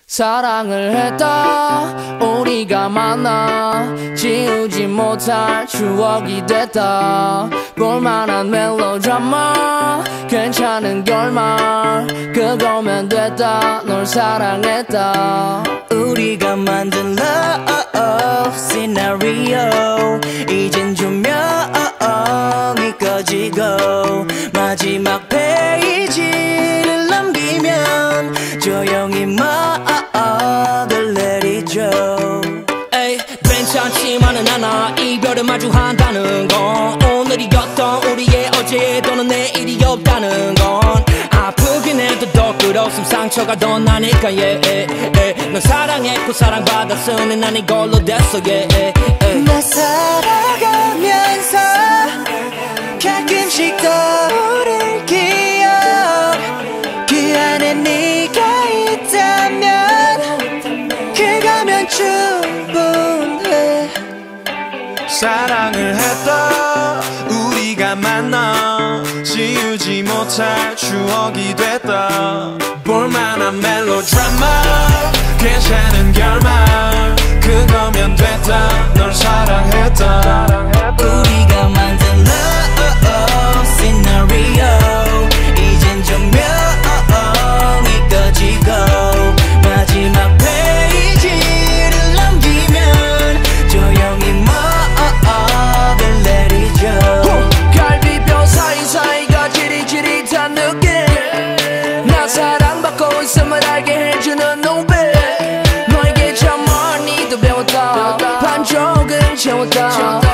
사랑을 했다 우리가 만나 지우지 못할 추억이 됐다 볼만한 멜로드라마 괜찮은 결말 그거면 됐다 널 사랑했다 우리가 만든 love scenario 이젠 조명이 꺼지고 마지막 페이지를 넘기면 조용히 막을 내리죠. 에이 괜찮지만은 않아 이별을 마주한다는 건 오늘이었던 우리의 어제 또는 내일이 없다는 건 아프긴 해도 더 끝없음 상처가 더 나니까 널 사랑했고 사랑받았으니 난 이걸로 됐어 나 살아가면서 가끔씩 떠오를 기억 그 안에 네가 있다면 그거면 충분해 사랑을 했다 우리가 만나 지우지 못할 추억이 됐다 볼만한 멜로드라마 괜찮은 결말 그거면 됐다 널 사랑했다 우리가 만든 love scenario 이젠 조명이 꺼지고 마지막 페이지를 넘기면 조용히 막을 내리죠. 갈비뼈 사이사이가 지릿지릿한 느낌 나 사랑받고 있음을 알게 해주는 눈빛 너에게 참 많이도 배웠다 반쪽은 채웠다